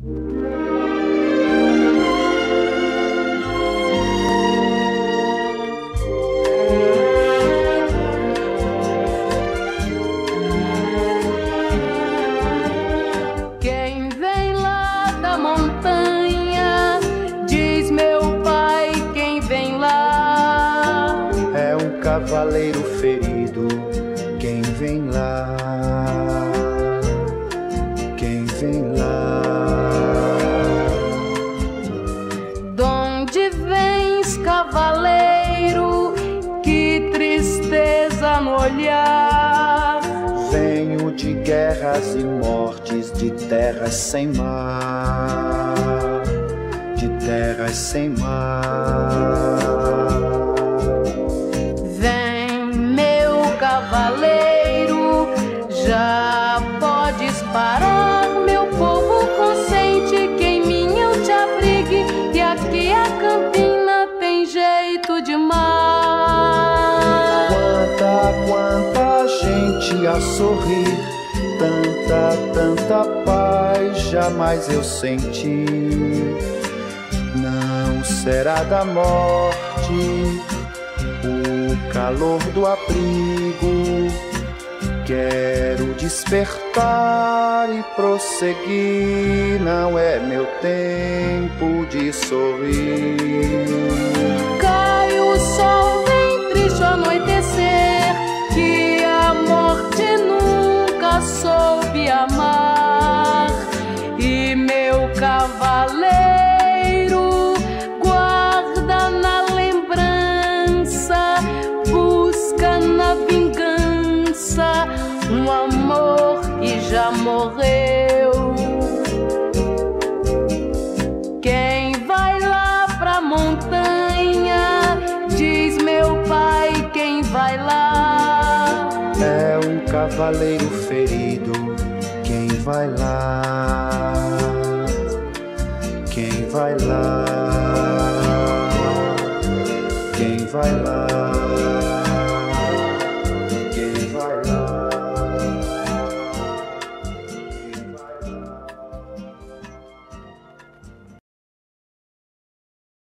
Quem vem lá da montanha, diz meu pai, quem vem lá. É um cavaleiro ferido, quem vem lá, quem vem lá. Donde vens, cavaleiro, que tristeza no olhar. Venho de guerras e mortes, de terras sem mar, de terras sem mar. Vem, meu cavaleiro, já podes parar. Meu povo consente que em mim eu te abrigue, e aqui a campina tem jeito de mar. Quanta gente a sorrir, tanta paz jamais eu senti. Não será da morte o calor do abrigo. Quero despertar e prosseguir. Não é meu tempo de sorrir. Cai o sol, vem triste o anoitecer, que a morte nunca soube amar. E meu cavaleiro guarda na lembrança, busca na vingança um amor que já morreu. Quem vai lá pra montanha, diz meu pai, quem vai lá. É um cavaleiro ferido, quem vai lá, quem vai lá, quem vai lá.